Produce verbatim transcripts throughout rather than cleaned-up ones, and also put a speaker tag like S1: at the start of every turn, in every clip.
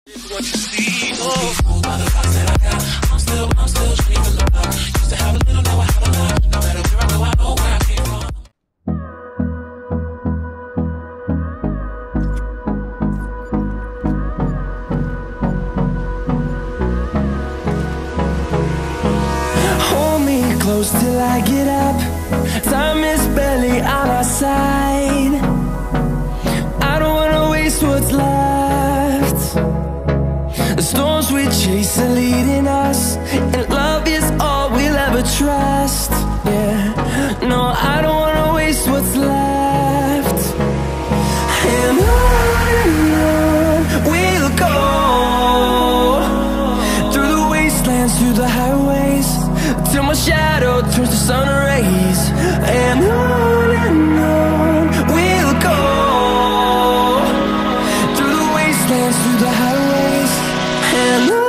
S1: What you see, oh, fooled by the thoughts that I got. I'm still, I'm still dreaming of love. Used to have a little, now I have a lot. No matter where I go, I know where I came from.
S2: Hold me close till I get up. Time is barely on our side. I don't wanna waste what's left. The storms we chase are leading us, and love is all we'll ever trust. Yeah, no, I don't wanna waste what's left. And on and on we'll go, through the wastelands, through the highways, till my shadow turns to sun rays. And on and on we'll go, through the wastelands, through the highways, and on.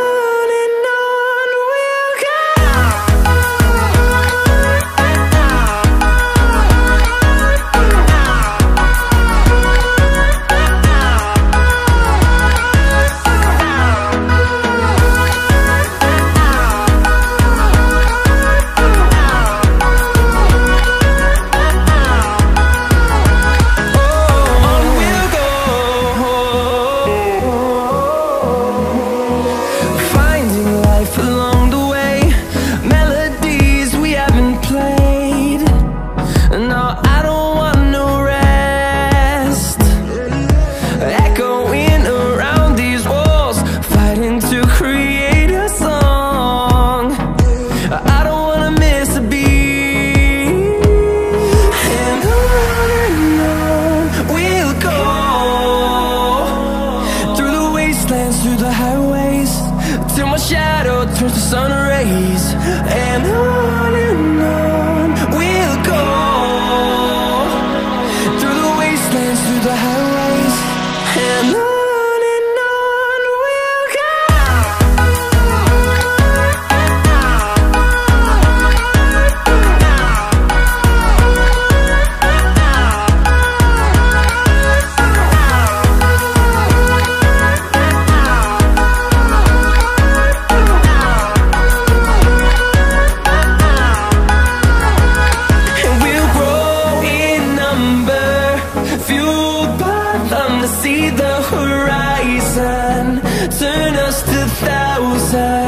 S2: Through the highways, till my shadow turns to sun rays. And on and on we'll go, through the wastelands, through the highways, and on. See the horizon, turn us to thousands.